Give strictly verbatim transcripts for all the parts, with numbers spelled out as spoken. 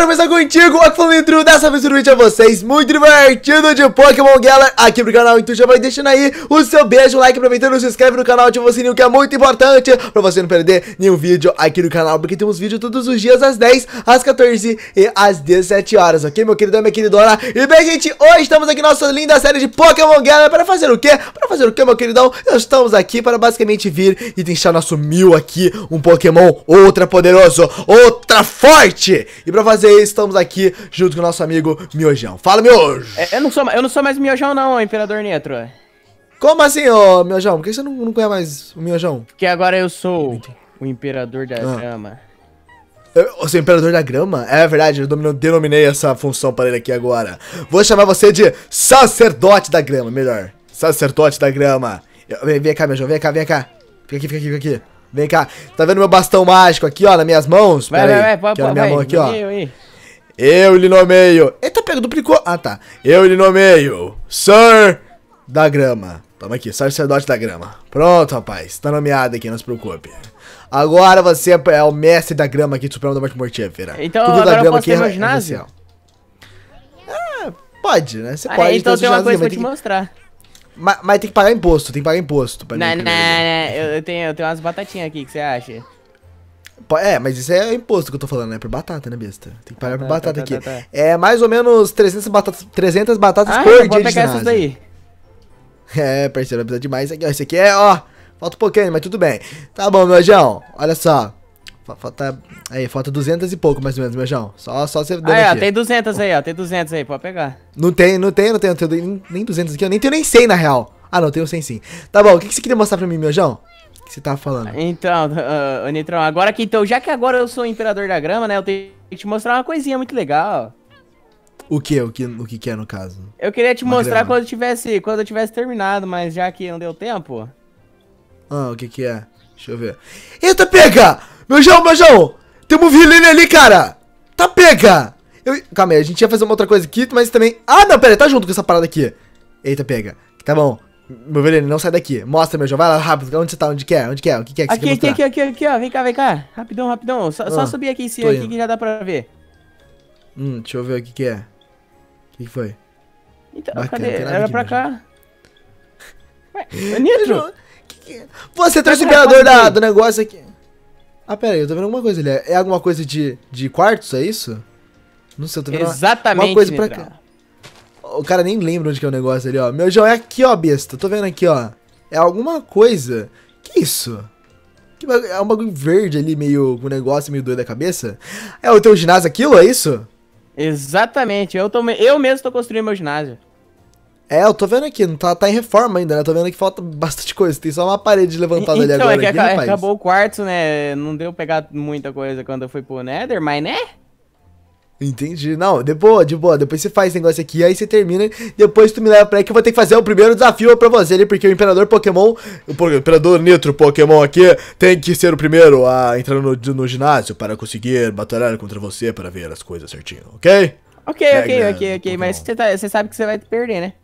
começar contigo, aqui falando intro, dessa vez o vídeo a vocês, muito divertido de Pokémon Galera, aqui pro canal, então já vai deixando aí o seu beijo, like, aproveitando, se inscreve no canal, ativa o sininho que é muito importante, pra você não perder nenhum vídeo aqui no canal, porque temos vídeo todos os dias às dez, às quatorze e às dezessete horas, ok, meu queridão, minha queridona? E bem, gente, hoje estamos aqui na nossa linda série de Pokémon Galera, para fazer o quê? Para fazer o quê, meu queridão? Nós estamos aqui para basicamente vir e deixar nosso Mew aqui, um Pokémon ultra poderoso, ultra forte, e pra fazer isso, estamos aqui junto com o nosso amigo Miojão. Fala, Miojo! É, eu, não sou, eu não sou mais Miojão não, Imperador Nitro. Como assim, ô Miojão? Por que você não, não conhece mais o Miojão? Porque agora eu sou o Imperador da ah. Grama. Eu, eu sou o Imperador da Grama? É verdade, eu domino, denominei essa função para ele aqui agora. Vou chamar você de Sacerdote da Grama, melhor. Sacerdote da Grama. Eu, vem, vem cá, Miojão, vem cá, vem cá. Fica aqui, fica aqui, fica aqui. Vem cá. Tá vendo meu bastão mágico aqui, ó, nas minhas mãos? Vai, Pera vai, aí. vai, vai, aqui, ó, na minha vai, mão aqui, ó. eu, eu. Eu lhe nomeio. Eita, pega, duplicou. Ah, tá. Eu lhe nomeio Sir da Grama. Toma aqui, Sacerdote da Grama. Pronto, rapaz. Tá nomeado aqui, não se preocupe. Agora você é o mestre da grama aqui do Supremo da Morte Mortífera. Então tudo agora da grama eu posso ter aqui meu é ginásio? Ah, pode, né? Você Ah, pode. então tem uma coisa pra te que... mostrar. Mas, mas tem que pagar imposto, tem que pagar imposto. Pra Não, não, não, não, eu, eu, tenho, eu tenho umas batatinhas aqui, o que você acha? É, mas isso é imposto que eu tô falando, né? Por batata, né, besta? Tem que pagar Ah, por tá, batata tá, aqui. tá, tá. É mais ou menos trezentas batatas, trezentas batatas Ah, por eu dia vou de pegar ginásio. essas daí. É, parceiro, vai precisar de mais aqui, ó. Esse aqui é, ó. Falta um pouquinho, mas tudo bem. Tá bom, Miojão. Olha só. Falta. Aí, falta duzentas e pouco, mais ou menos, Miojão. Só, só você dando Ah, é, ó, aqui. tem duzentas aí, ó. Tem duzentas aí, pode pegar. Não tem, não tem, não tem, não tenho nem, nem duzentas aqui. Eu nem tenho nem cem, na real. Ah, não, tenho cem sim. Tá bom, o que, que você queria mostrar pra mim, Miojão? O que você tava falando? Então, uh, Nitrão, agora que então, já que agora eu sou o Imperador da Grama, né? Eu tenho que te mostrar uma coisinha muito legal. O que? O que, o que que é, no caso? Eu queria te Uma mostrar grama. quando eu tivesse, quando eu tivesse terminado, mas já que não deu tempo. Ah, o que que é? Deixa eu ver. Eita, pega! Miojão, Miojão! Tem um violino ali, cara! Tá pega! Eu... Calma aí, a gente ia fazer uma outra coisa aqui, mas também... Ah, não, pera aí, tá junto com essa parada aqui. Eita, pega. Tá bom. Meu violino, não sai daqui. Mostra, Miojão. Vai lá, rápido. Onde você tá? Onde que é? Onde que é? O que que é que Aqui, você aqui, quer aqui, aqui, aqui, ó. Vem cá, vem cá. Rapidão, rapidão. Só, Ah, só subir aqui em cima, tô aqui indo. que já dá pra ver. Hum, deixa eu ver o que que é. O que que foi? Então, Bacana, cadê? não tem nada Era aqui, pra Miojão. cá. Ué, ô, Nitro! Que que é? Você trouxe o Vai, vai, imperador vai, da, vai. do negócio aqui. Ah, pera aí, eu tô vendo alguma coisa ali. É alguma coisa de, de quartzo, é isso? Não sei, eu tô vendo uma- Exatamente, uma coisa pra Nitrão. cá. O cara nem lembra onde que é o negócio ali, ó. Meu João é aqui, ó, besta. Tô vendo aqui, ó. É alguma coisa. Que isso? Que bagu- É um bagulho verde ali, meio... Com um negócio meio doido da cabeça. É o teu ginásio aquilo, é isso? Exatamente. Eu, tô, me- eu mesmo tô construindo meu ginásio. É, eu tô vendo aqui. Não tá, tá em reforma ainda, né? Tô vendo que falta bastante coisa. Tem só uma parede levantada ali Então, agora. é que aqui, aca- rapaz. acabou o quartzo, né? Não deu pegar muita coisa quando eu fui pro Nether, mas né? Entendi. Não, de boa, de boa. Depois você faz esse negócio aqui, aí você termina. Depois tu me leva pra aí que eu vou ter que fazer o primeiro desafio pra você ali, porque o Imperador Pokémon, o po- Imperador Nitro Pokémon aqui, tem que ser o primeiro a entrar no, no ginásio para conseguir batalhar contra você para ver as coisas certinho, ok? Ok, Regra ok, ok, do ok. Mas Pokémon. você tá, você sabe que você vai perder, né?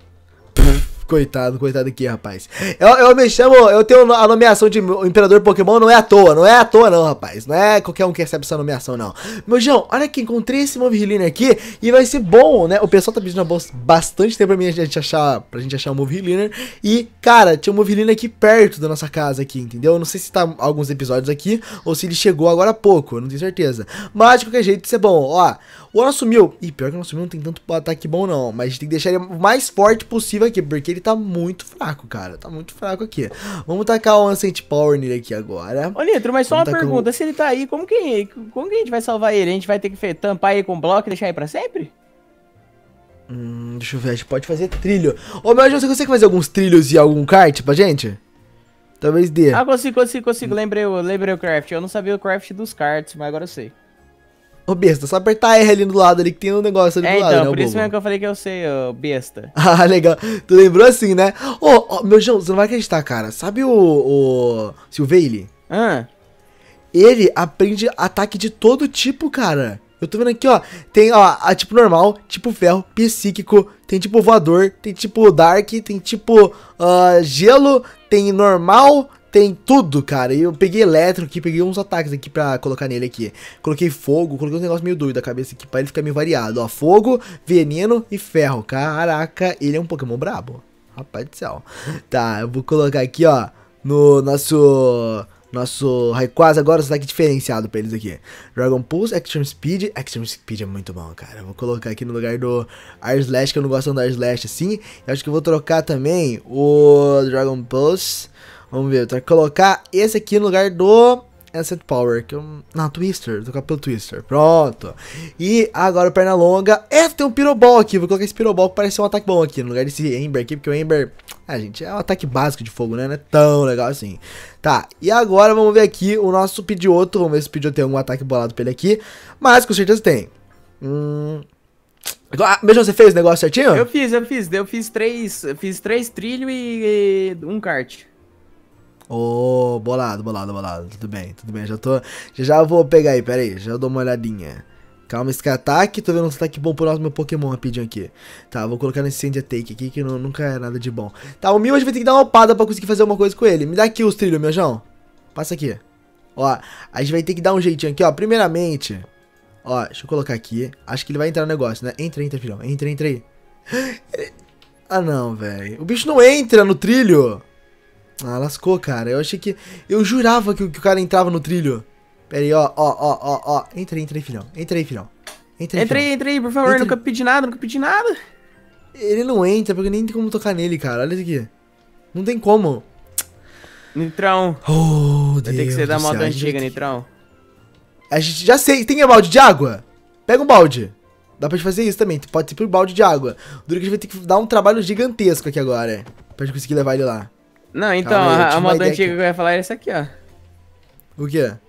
Coitado, coitado aqui, rapaz. Eu, eu me chamo, eu tenho a nomeação de Imperador Pokémon, não é à toa, não é à toa não, rapaz. Não é qualquer um que recebe essa nomeação, não. Meu João, olha aqui, encontrei esse Move Healer aqui e vai ser bom, né? O pessoal tá pedindo bastante tempo pra mim a gente achar, pra gente achar o Move Healer. E, cara, tinha um Move Healer aqui perto da nossa casa aqui, entendeu? Eu não sei se tá alguns episódios aqui ou se ele chegou agora há pouco, eu não tenho certeza. Mas, de qualquer jeito, isso é bom. Ó, o nosso Mew... Ih, pior que o nosso Mew não tem tanto ataque bom, não. Mas a gente tem que deixar ele o mais forte possível aqui, porque ele tá muito fraco, cara. Tá muito fraco aqui. Vamos tacar o Ancient Power nele aqui agora. Ô, Nitro, mas só uma Vamos tacar pergunta. Se ele tá aí, como que, como que a gente vai salvar ele? A gente vai ter que fe- tampar ele com bloco e deixar ele pra sempre? Hum, deixa eu ver, a gente pode fazer trilho. Ô, meu, você consegue fazer alguns trilhos e algum kart pra gente? Talvez dê. Ah, consigo, consigo, consigo. Lembrei, o- lembrei o craft. Eu não sabia o craft dos cards, mas agora eu sei. Ô, besta, só apertar R ali do lado ali que tem um negócio ali É, do lado, então, né, por isso bobo? mesmo que eu falei que eu sei, ô besta. Ah, legal. Tu lembrou assim, né? Ô, ô, meu João, você não vai acreditar, cara. Sabe o, o Silveile? Ah, Ele aprende ataque de todo tipo, cara. Eu tô vendo aqui, ó. Tem, ó, a tipo normal, tipo ferro, psíquico, tem tipo voador, tem tipo dark, tem tipo uh, gelo, tem normal, tem tudo, cara. E eu peguei elétrico aqui, peguei uns ataques aqui pra colocar nele aqui. Coloquei fogo, coloquei um negócio meio doido da cabeça aqui pra ele ficar meio variado. Ó, fogo, veneno e ferro. Caraca, ele é um Pokémon brabo. Rapaz do céu. Tá, eu vou colocar aqui, ó, no nosso... Nosso Rayquaza agora, os ataques diferenciado pra eles aqui. Dragon Pulse, Action Speed. Action Speed é muito bom, cara. Eu vou colocar aqui no lugar do Air Slash, que eu não gosto de andar Air Slash assim. Eu acho que eu vou trocar também o Dragon Pulse. Vamos ver, eu tenho que colocar esse aqui no lugar do Ascent Power, que eu... Não, Twister, vou trocar pelo Twister, pronto. E agora o Pernalonga. É, tem um Pyroball aqui, vou colocar esse Pyroball que parece ser um ataque bom aqui, no lugar desse Ember aqui, porque o Ember... Ah, gente, é um ataque básico de fogo, né, não é tão legal assim. Tá, e agora vamos ver aqui o nosso Pidgeotto, vamos ver se o Pidgeotto tem algum ataque bolado pra ele aqui, mas com certeza tem. Hum... Ah, Beijão, você fez o negócio certinho? Eu fiz, eu fiz, eu fiz três, eu fiz três trilhos e, e um kart. Ô, oh, bolado, bolado, bolado. Tudo bem, tudo bem. Já tô. Já já vou pegar aí, pera aí. Já dou uma olhadinha. Calma, esse ataque. Tô vendo um ataque bom pro nosso meu Pokémon rapidinho aqui. Tá, vou colocar nesse Sand Take aqui que não, nunca é nada de bom. Tá, o Mil a gente vai ter que dar uma upada pra conseguir fazer alguma coisa com ele. Me dá aqui os trilhos, meu João. Passa aqui. Ó, a gente vai ter que dar um jeitinho aqui, ó. Primeiramente, ó, deixa eu colocar aqui. Acho que ele vai entrar no negócio, né? Entra, entra, filhão. Entra, entra aí. Ah, não, velho. O bicho não entra no trilho. Ah, lascou, cara. Eu achei que... Eu jurava que, que o cara entrava no trilho. Pera aí, ó, ó, ó, ó, ó. Entra aí, entra aí, filhão. Entra aí, filhão. Entra aí, entra aí, entra aí, por favor. Entra... Nunca pedi nada, nunca pedi nada. Ele não entra, porque nem tem como tocar nele, cara. Olha isso aqui. Não tem como. Nitrão. Oh, vai Deus ter que ser da do moda céu. antiga, gente... Nitrão. A gente já sei. Tem um balde de água? Pega um balde. Dá pra gente fazer isso também. Pode ser por balde de água. Dura que a gente vai ter que dar um trabalho gigantesco aqui agora. Pra gente conseguir levar ele lá. Não, então, Calma aí, a, a moda antiga aqui. que eu ia falar era essa aqui, ó. O quê? O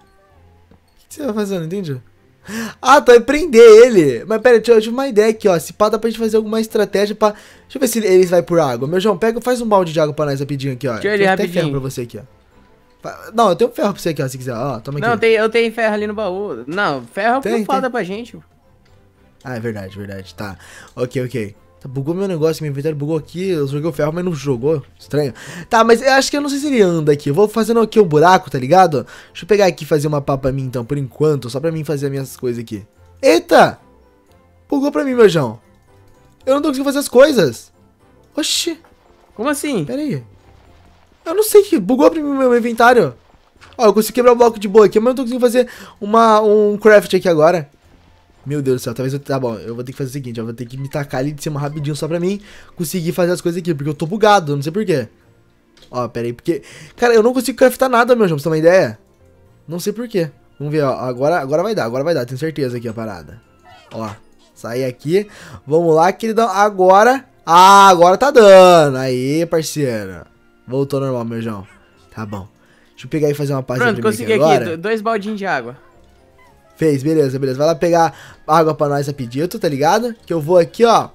que você vai fazer? Não entendi. Ah, tá, é prender ele. Mas pera, deixa eu tive uma ideia aqui, ó. Se pá, dá pra gente fazer alguma estratégia pra... Deixa eu ver se eles vai por água. Meu João, pega, faz um balde de água pra nós rapidinho aqui, ó. Deixa ele tem rapidinho. até ferro pra você aqui, ó. Não, eu tenho ferro pra você aqui, ó, se quiser. Ó, toma aqui. Não, tem, eu tenho ferro ali no baú. Não, ferro é foda pra gente. Ah, é verdade, verdade. Tá. Ok, ok. Tá, bugou meu negócio, meu inventário bugou aqui. Eu joguei o ferro, mas não jogou. Estranho. Tá, mas eu acho que eu não sei se ele anda aqui. Eu vou fazendo aqui um buraco, tá ligado? Deixa eu pegar aqui e fazer uma pá pra mim, então, por enquanto. Só pra mim fazer as minhas coisas aqui. Eita! Bugou pra mim, meu João. Eu não tô conseguindo fazer as coisas. Oxi. Como assim? Pera aí. Eu não sei que bugou pra mim meu inventário. Ó, eu consegui quebrar o bloco de boa aqui, mas eu não tô conseguindo fazer uma, um craft aqui agora. Meu Deus do céu, talvez eu... Tá bom, eu vou ter que fazer o seguinte, eu vou ter que me tacar ali de cima rapidinho só pra mim conseguir fazer as coisas aqui, porque eu tô bugado, não sei porquê. Ó, pera aí, porque... Cara, eu não consigo craftar nada, meu João, pra você ter uma ideia. Não sei porquê. Vamos ver, ó, agora, agora vai dar, agora vai dar, tenho certeza aqui a parada. Ó, sair aqui, vamos lá, queridão, agora... Ah, agora tá dando, aí, parceiro. Voltou normal, meu João. Tá bom. Deixa eu pegar e fazer uma página Pronto, consegui aqui, aqui dois baldinhos de água. Fez, beleza, beleza. Vai lá pegar água pra nós rapidinho, tá ligado? Que eu vou aqui, ó.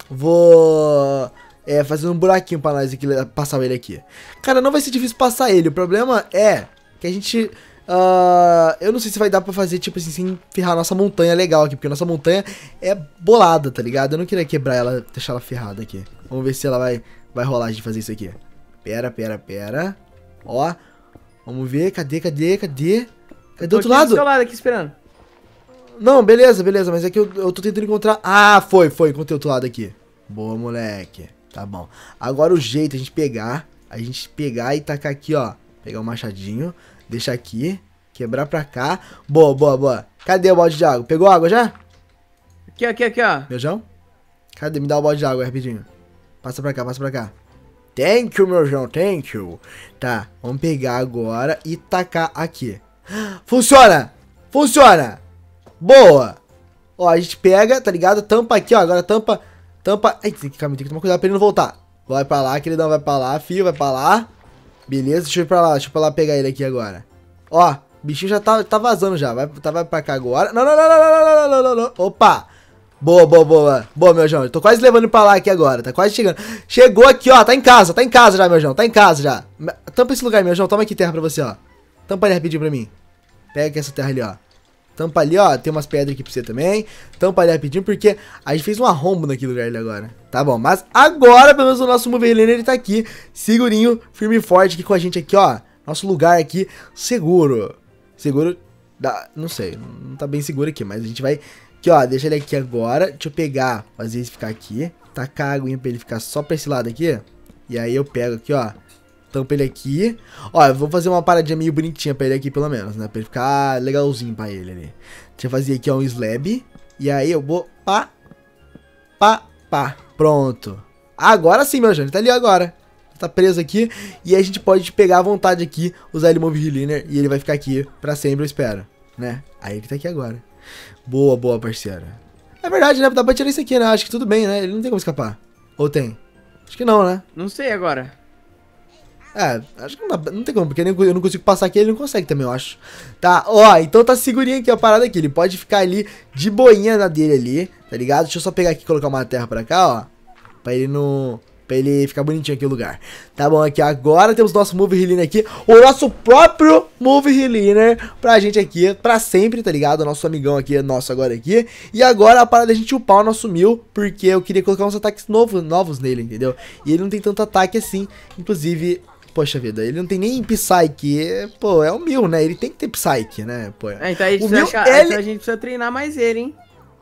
Vou... É, fazer um buraquinho pra nós aqui, passar ele aqui. Cara, não vai ser difícil passar ele. O problema é que a gente... Uh, eu não sei se vai dar pra fazer, tipo assim, sem ferrar a nossa montanha legal aqui. Porque a nossa montanha é bolada, tá ligado? Eu não queria quebrar ela, deixar ela ferrada aqui. Vamos ver se ela vai, vai rolar de fazer isso aqui. Pera, pera, pera. Ó. Vamos ver, cadê, cadê, cadê? Cadê do outro lado? Do seu lado aqui esperando. Não, beleza, beleza, mas é que eu, eu tô tentando encontrar... Ah, foi, foi, encontrei outro lado aqui. Boa, moleque. Tá bom. Agora o jeito é a gente pegar, a gente pegar e tacar aqui, ó. Pegar o machadinho, deixar aqui, quebrar pra cá. Boa, boa, boa. Cadê o balde de água? Pegou água já? Aqui, aqui, aqui, ó. Meu João? Cadê? Me dá o balde de água aí, rapidinho. Passa pra cá, passa pra cá. Thank you, meu João, thank you. Tá, vamos pegar agora e tacar aqui. Funciona! Funciona! Boa! Ó, a gente pega, tá ligado? Tampa aqui, ó. Agora tampa, tampa... Ai, tem que, calma, tem que tomar cuidado pra ele não voltar. Vai pra lá, que ele não vai pra lá, filho, vai pra lá. Beleza, deixa eu ir pra lá, deixa eu ir pra lá pegar ele aqui agora. Ó, o bichinho já tá, tá vazando já. Vai, tá, vai pra cá agora. Não, não, não, não, não, não, não, não, não. Opa! Boa, boa, boa. Boa, meu João. Eu tô quase levando ele pra lá aqui agora. Tá quase chegando. Chegou aqui, ó. Tá em casa, tá em casa já, meu João. Tá em casa já. Tampa esse lugar, meu João. Toma aqui terra pra você, ó. Tampa ele rapidinho pra mim. Pega aqui essa terra ali, ó. Tampa ali, ó. Tem umas pedras aqui pra você também. Tampa ali rapidinho, porque a gente fez um arrombo naquele lugar ali agora. Tá bom, mas agora, pelo menos, o nosso Move Healer, ele tá aqui. Segurinho, firme e forte aqui com a gente aqui, ó. Nosso lugar aqui, seguro. Seguro, da, não sei, não tá bem seguro aqui, mas a gente vai... Aqui, ó, deixa ele aqui agora. Deixa eu pegar, fazer ele ficar aqui. Tacar a aguinha pra ele ficar só pra esse lado aqui. E aí eu pego aqui, ó. Tampa ele aqui. Ó, eu vou fazer uma paradinha meio bonitinha pra ele aqui, pelo menos, né? Pra ele ficar legalzinho pra ele ali. Deixa eu fazer aqui, ó, um slab. E aí eu vou... Pá. Pá. Pá. Pronto. Agora sim, meu gente. Tá ali agora. Tá preso aqui. E aí a gente pode pegar à vontade aqui, usar ele Move Healer. E ele vai ficar aqui pra sempre, eu espero. Né? Aí ele tá aqui agora. Boa, boa, parceira. É verdade, né? Dá pra tirar isso aqui, né? Acho que tudo bem, né? Ele não tem como escapar. Ou tem? Acho que não, né? Não sei agora. É, acho que não, dá, não tem como, porque eu não consigo passar aqui, ele não consegue também, eu acho. Tá, ó, então tá segurinho aqui a parada aqui. Ele pode ficar ali de boinha na dele ali, tá ligado? Deixa eu só pegar aqui e colocar uma terra pra cá, ó. Pra ele não... Pra ele ficar bonitinho aqui o lugar. Tá bom, aqui agora temos nosso Move Healer aqui. O nosso próprio Move Healer pra gente aqui, pra sempre, tá ligado? O nosso amigão aqui, nosso agora aqui. E agora a parada da gente upar o nosso mil, porque eu queria colocar uns ataques novos, novos nele, entendeu? E ele não tem tanto ataque assim, inclusive... Poxa vida, ele não tem nem Psyche, pô, é o mil, né? Ele tem que ter Psyche, né? Pô, é, então a gente, o precisa mil, achar, ele... então a gente precisa treinar mais ele, hein?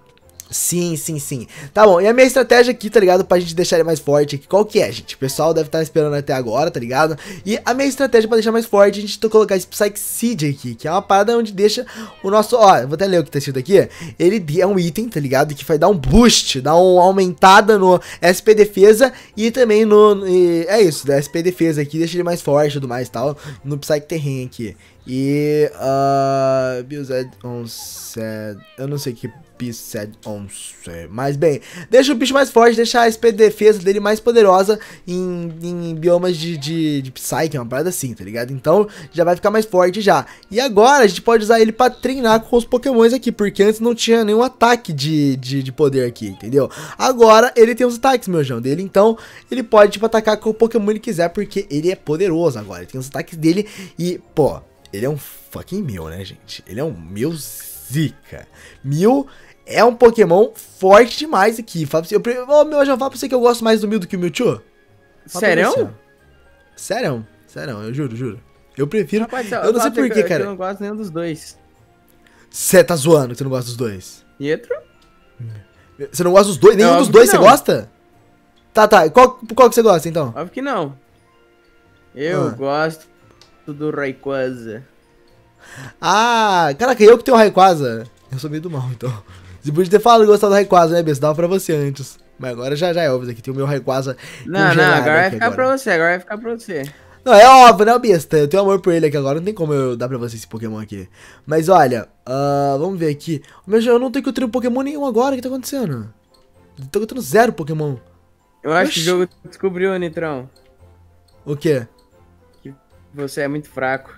Sim, sim, sim. Tá bom, e a minha estratégia aqui, tá ligado? Pra gente deixar ele mais forte aqui, qual que é, gente? O pessoal deve estar esperando até agora, tá ligado? E a minha estratégia pra deixar mais forte, a gente tem que colocar esse Psyche Seed aqui, que é uma parada onde deixa o nosso... Ó, eu vou até ler o que tá escrito aqui. Ele é um item, tá ligado? Que vai dar um boost, dar uma aumentada no S P Defesa e também no... E é isso, da S P Defesa aqui, deixa ele mais forte e tudo mais e tal, no Psyche Terreno aqui. E... Uh, Build on set... Eu não sei que... Mas bem, deixa o bicho mais forte, deixa a S P de defesa dele mais poderosa em, em biomas de, de, de Psyche, uma parada assim, tá ligado? Então já vai ficar mais forte já. E agora a gente pode usar ele pra treinar com os pokémons aqui, porque antes não tinha nenhum ataque de, de, de poder aqui, entendeu? Agora ele tem os ataques, meu João, dele, então ele pode tipo atacar com o pokémon que ele quiser, porque ele é poderoso agora, ele tem os ataques dele e, pô, ele é um fucking Mew, né, gente? Ele é um Mew zica. Mew é um Pokémon forte demais aqui. Fala pra você, eu, oh, meu, eu já falo pra você que eu gosto mais do Mew do que o Mewtwo. Sério? Sério? Sério, eu juro, juro. Eu prefiro... Rapaz, eu, eu não sei porquê, cara. Eu não gosto nenhum dos dois. Você tá zoando que você não gosta dos dois? Pietro? Você não gosta dos dois? Nenhum não, dos dois você não. gosta? Tá, tá. Qual, qual que você gosta, então? Óbvio que não. Eu Ah. gosto do Rayquaza. Ah, caraca, eu que tenho o Rayquaza. Eu sou meio do mal, então. Você podia ter falado que gostava do Rayquaza, né, besta? Dava pra você antes. Mas agora já, já é óbvio, aqui tem o meu Rayquaza Não, não, agora vai ficar agora. pra você, agora vai ficar pra você. Não, é óbvio, né, besta? Eu tenho amor por ele aqui agora, não tem como eu dar pra você esse Pokémon aqui. Mas olha, uh, vamos ver aqui. Meu, eu não tenho que eu tenho Pokémon nenhum agora, o que tá acontecendo? Eu tô tendo zero Pokémon. Eu acho Oxi. que o jogo descobriu, Nitrão. O quê? Que você é muito fraco.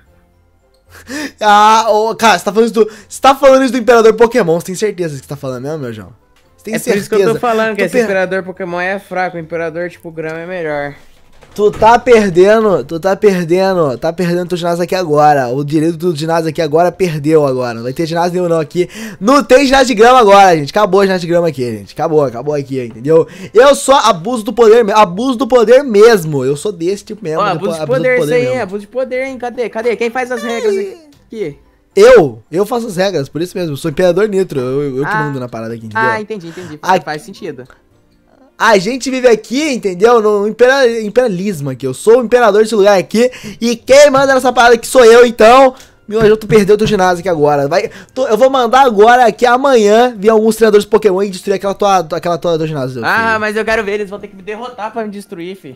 Ah, oh, cara, você tá falando isso do. Você tá falando isso do Imperador Pokémon, você tem certeza que você tá falando mesmo, meu João? Você tem é certeza? por isso que eu tô falando que tô esse per... Imperador Pokémon é fraco, o Imperador tipo Grama é melhor. Tu tá perdendo, tu tá perdendo, tá perdendo teu ginásio aqui agora. O direito do ginásio aqui agora perdeu agora. Não vai ter ginásio nenhum não aqui. Não tem ginásio de grama agora, gente. Acabou o ginásio de grama aqui, gente. Acabou, acabou aqui, entendeu? Eu só abuso do poder, abuso do poder mesmo. Eu sou desse tipo mesmo. Ó, abuso de poder, isso aí, mesmo. abuso de poder, hein? Cadê? Cadê? Quem faz as regras aqui? Eu, eu faço as regras, por isso mesmo. Eu sou Imperador Nitro, eu, eu que ah, mando na parada aqui, entendeu? Ah, entendi, entendi. A... Faz sentido. A gente vive aqui, entendeu? No impera... imperialismo aqui. Eu sou o imperador desse lugar aqui. E quem manda nessa parada aqui sou eu, então. Meu anjo, tu perdeu teu ginásio aqui agora. Vai... Tô... Eu vou mandar agora que amanhã vir alguns treinadores de Pokémon e destruir aquela tua, aquela tua do ginásio. Ah, filho. mas eu quero ver, eles vão ter que me derrotar pra me destruir, fi.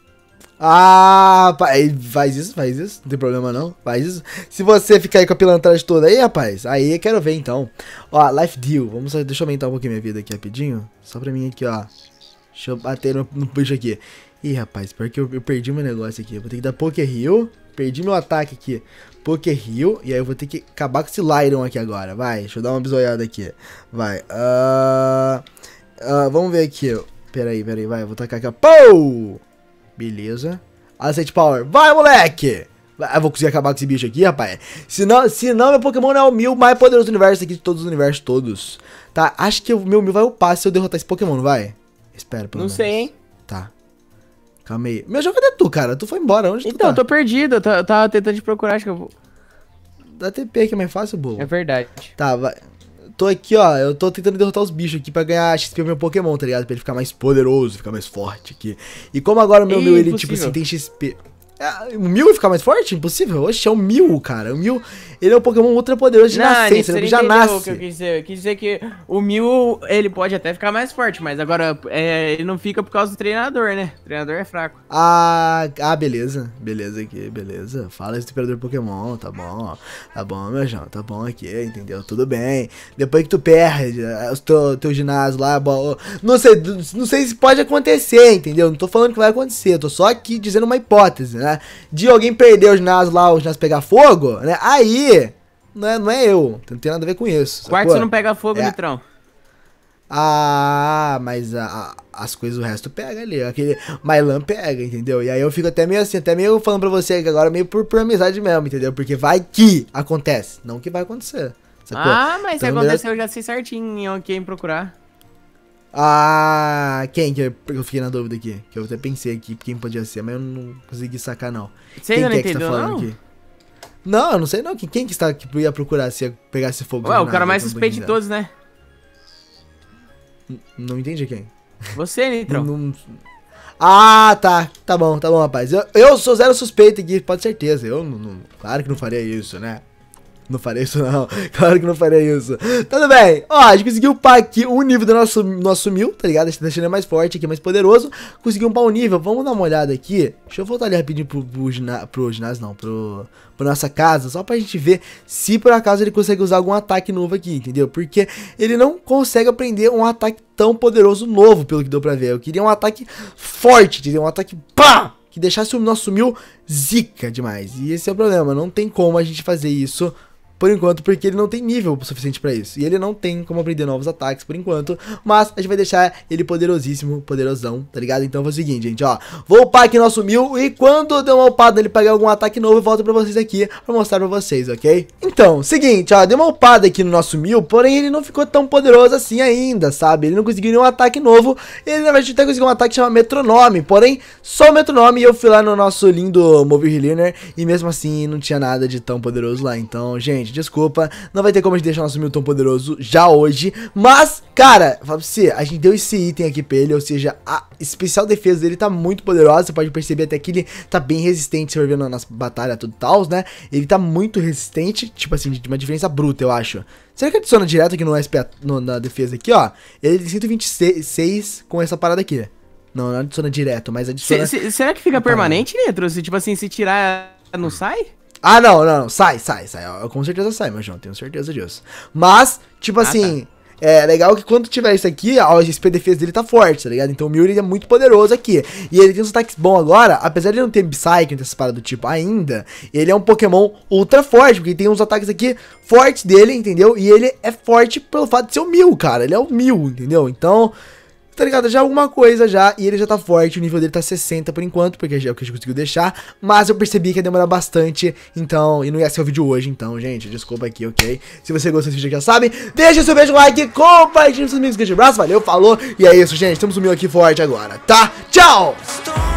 Ah, pai, faz isso, faz isso, não tem problema não, faz isso. Se você ficar aí com a pilantragem toda aí, rapaz, aí eu quero ver então. Ó, Life Deal, vamos, deixa eu aumentar um pouquinho minha vida aqui rapidinho. Só pra mim aqui, ó. Deixa eu bater no, no bicho aqui. Ih, rapaz, pior que eu, eu perdi meu negócio aqui. Eu vou ter que dar Poké Heal, perdi meu ataque aqui. Poké Heal, e aí eu vou ter que acabar com esse Lyron aqui agora, vai. Deixa eu dar uma bisoiada aqui, vai. Uh, uh, vamos ver aqui, peraí, peraí, vai, eu vou tacar aqui, ó. Pou! Beleza. Asset Power. Vai, moleque! Eu vou conseguir acabar com esse bicho aqui, rapaz. Senão, senão meu Pokémon não é o Mew mais poderoso do universo aqui, de todos os universos todos. Tá, acho que o meu Mew vai upar se eu derrotar esse Pokémon, não vai? Espero, pelo Não menos. sei, hein? Tá. Calma aí. Meu jogo, cadê tu, cara? Tu foi embora, onde Então, tu tá? eu tô perdido, eu tô- eu tava tentando te procurar, acho que eu vou... Dá T P que é mais fácil, bobo. É verdade. Tá, vai. Tô aqui, ó. Eu tô tentando derrotar os bichos aqui pra ganhar X P pro meu Pokémon, tá ligado? Pra ele ficar mais poderoso, ficar mais forte aqui. E como agora o meu Ih, Mew, ele, tipo impossível. assim, tem X P. É, o Mew vai ficar mais forte? Impossível. Oxe, é o Mew, cara. O Mew, ele é um Pokémon ultra poderoso de Não, nascença. Nisso, Ele você já entendeu nasce. o que eu quis dizer. Eu quis dizer que o Mew, ele pode até ficar mais forte, mas agora é, ele não fica por causa do treinador, né? O treinador é fraco. Ah, ah, beleza. Beleza aqui, beleza. Fala esse imperador Pokémon, tá bom. Tá bom, meu João, tá bom aqui, entendeu? Tudo bem. Depois que tu perde o teu, teu ginásio lá, bom, não sei, não sei se pode acontecer, entendeu? Não tô falando que vai acontecer, eu tô só aqui dizendo uma hipótese, né? De alguém perder o ginásio lá, o ginásio pegar fogo, né? Aí, não é, não é eu, não tem nada a ver com isso. Quartzo sacou? não pega fogo, É. Nitrão. Ah, mas a, a- as coisas, o resto pega ali. Aquele Mylan pega, entendeu? E aí eu fico até meio assim, até meio falando pra você que agora meio por, por amizade mesmo, entendeu? Porque vai que acontece, não que vai acontecer. Sacou? Ah, mas se Então, aconteceu, eu já sei certinho quem procurar. Ah, quem que eu, eu fiquei na dúvida aqui? Que eu até pensei aqui quem podia ser, mas eu não consegui sacar não. Você Quem ainda que não é que você tá entendeu, falando não? aqui? Não, eu não sei não. Quem, quem que está que ia procurar se ia pegar esse fogo? Ué, do o cara ginásio, mais então, suspeito de bandido? todos, né? N- Não entendi quem. Você, Nitrão. Não- Ah, tá. Tá bom, tá bom, rapaz. Eu, eu sou zero suspeito aqui, pode ter certeza. Eu não, não- claro que não faria isso, né? Não faria isso, não. Claro que não faria isso. Tudo bem. Ó, a gente conseguiu upar aqui o nível do nosso, nosso Mew, tá ligado? A gente tá deixando ele mais forte aqui, mais poderoso. Conseguiu upar o nível. Vamos dar uma olhada aqui. Deixa eu voltar ali rapidinho pro, pro, gina, pro ginásio, não. Pro, pro nossa casa. Só pra gente ver se por acaso ele consegue usar algum ataque novo aqui, entendeu? Porque ele não consegue aprender um ataque tão poderoso novo, pelo que deu pra ver. Eu queria um ataque forte, entendeu? Um ataque pá! Que deixasse o nosso Mew zica demais. E esse é o problema. Não tem como a gente fazer isso por enquanto, porque ele não tem nível suficiente pra isso. E ele não tem como aprender novos ataques por enquanto. Mas a gente vai deixar ele poderosíssimo, poderosão, tá ligado? Então foi o seguinte, gente, ó. Vou upar aqui nosso Mew e quando eu der uma upada nele pegar algum ataque novo, eu volto pra vocês aqui pra mostrar pra vocês, ok? Então, seguinte, ó. Dei uma upada aqui no nosso Mew, porém ele não ficou tão poderoso assim ainda, sabe? Ele não conseguiu nenhum ataque novo. Ele, na verdade, até conseguiu um ataque que chama Metronome. Porém, só o Metronome e eu fui lá no nosso lindo Move Healer e mesmo assim não tinha nada de tão poderoso lá. Então, gente, desculpa, não vai ter como a gente deixar nosso Mew tão poderoso já hoje, mas, cara, fala pra você, a gente deu esse item aqui pra ele, ou seja, a especial defesa dele tá muito poderosa, você pode perceber até que ele tá bem resistente, você vai ver na nossa batalha tudo tal, né, ele tá muito resistente, tipo assim, de uma diferença bruta, eu acho. Será que adiciona direto aqui no S P, no, na defesa aqui, ó, ele tem cento e vinte e seis com essa parada aqui. Não, não adiciona direto, mas adiciona... Se- se- será que fica permanente, Nitro? Se, tipo assim, se tirar, não sai? Ah, não, não, não, sai, sai, sai, ó, com certeza sai, meu João, tenho certeza disso. Mas, tipo assim, é legal que quando tiver isso aqui, ó, o X P defesa dele tá forte, tá ligado? Então o Mew ele é muito poderoso aqui. E ele tem uns ataques bons agora, apesar de ele não ter Psyche, não ter essas paradas do tipo ainda, ele é um Pokémon ultra forte, porque tem uns ataques aqui fortes dele, entendeu? E ele é forte pelo fato de ser o Mew, cara, ele é o Mew, entendeu? Então... tá ligado? Já alguma coisa já, e ele já tá forte, o nível dele tá sessenta por enquanto, porque é o que a gente conseguiu deixar, mas eu percebi que ia demorar bastante, então, e não ia ser o vídeo hoje, então, gente, desculpa aqui, ok? Se você gostou desse vídeo aqui, já sabe, deixa seu beijo, like, compartilha com seus amigos, grande abraço, valeu, falou, e é isso, gente, temos um Mew aqui forte agora, tá? Tchau!